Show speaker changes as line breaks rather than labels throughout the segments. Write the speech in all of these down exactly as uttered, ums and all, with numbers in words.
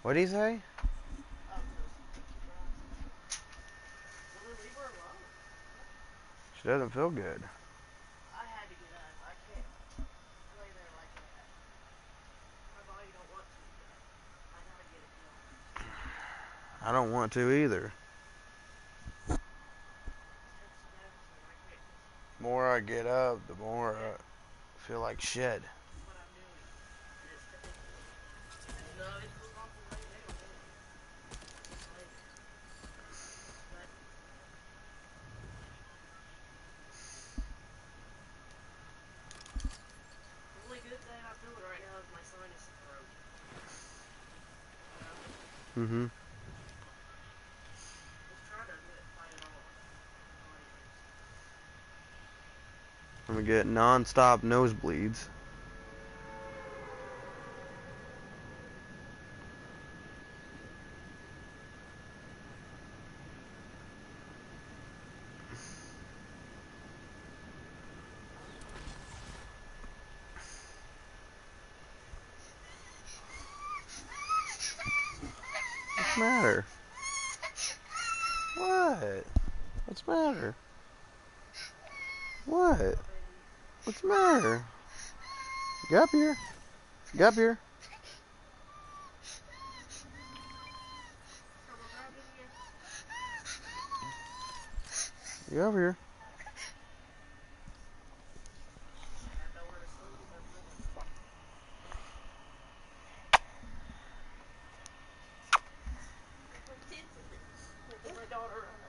What do you say?
Oh, well, then leave her alone.
She doesn't feel good.
I had to get up. I can't lay there like that. My body don't want to, but I gotta get it done.
I don't want to either.
Takes you down to it. I can't just.
The more I get up, the more I feel like shit.
That's what I'm doing, and it's taking me. No, it feels awful laying down too. Like, but the only good thing I'm feeling right now is my sinus throat. You know,
Mm-hmm.
just trying to fight it off. My body is.
I'm gonna get non-stop nosebleeds. What's the matter? What? What's the matter? What?
Oh, baby.
What's the matter? Get up here. Get up here.
Come on, grab in here.
Get over here.
I have nowhere to sleep. That's the thing. Waking my daughter up.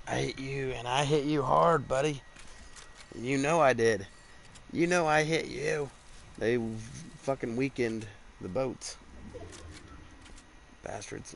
I hit you, and I hit you hard, buddy. You know I did. You know I hit you. They fucking weakened the boats. Bastards.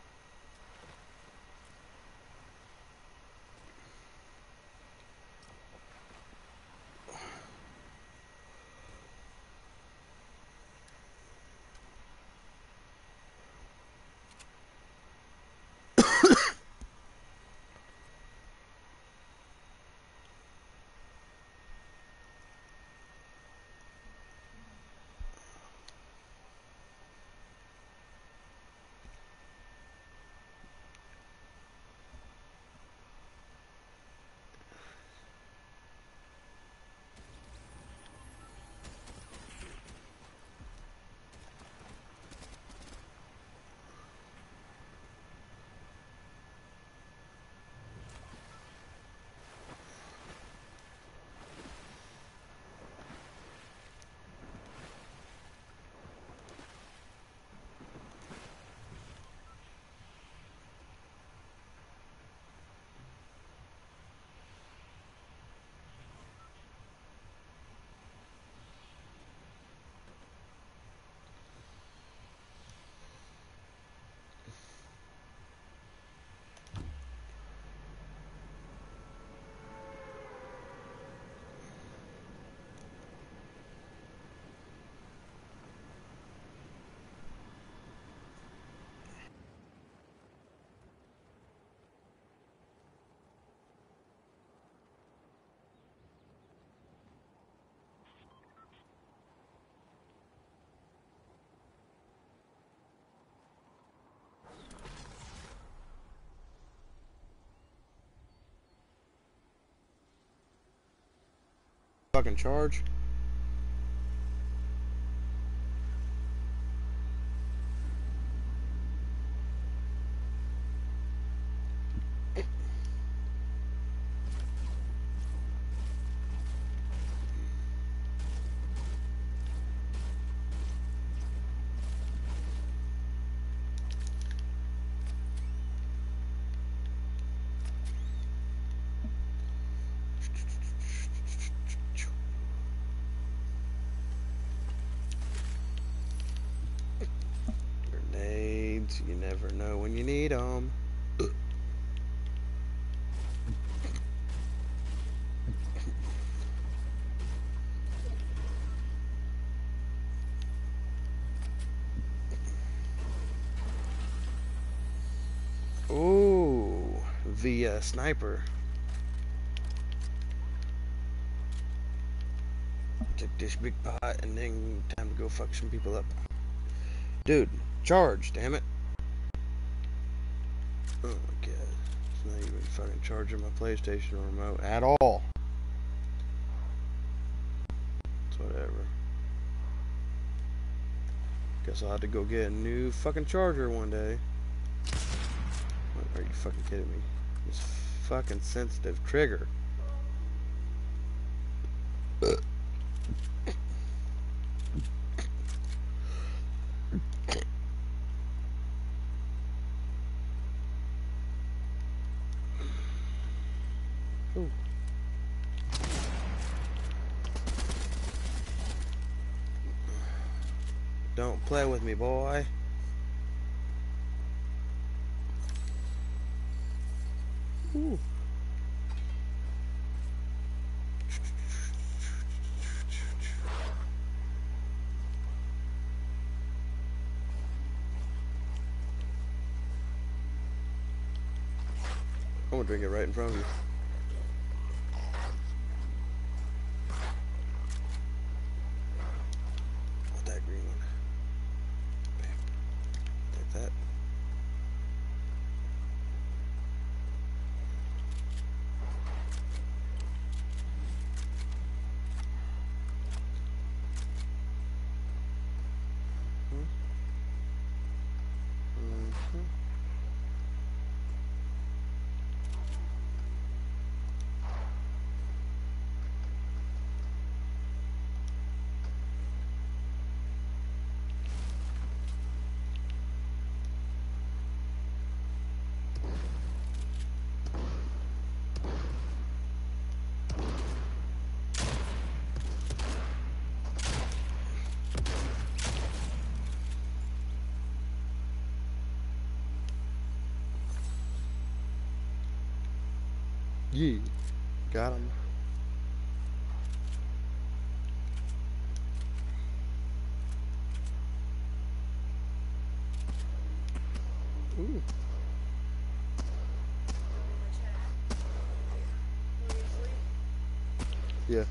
Fucking charge. Grenades, you never know when you need them. Ooh, the uh, sniper. Took this big pot and then time to go fuck some people up. Dude, charge, damn it. Oh my god. It's not even fucking charging my PlayStation remote at all. It's whatever. Guess I'll have to go get a new fucking charger one day. What, are you fucking kidding me? This fucking sensitive trigger. Ooh. Don't play with me, boy. Ooh. I'm gonna drink it right in front of you. Want that green one? Bam. Take that. Mm-hmm. Yeah. Got him. Ooh.
Look at my chat. Will you sleep?
Yeah.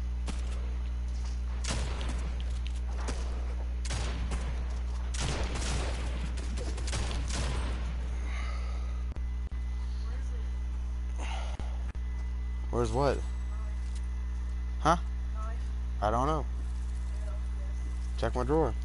Where is it?
Where's what?
Knife.
Huh?
Knife.
I don't know.
Nail. Yes.
Check my drawer.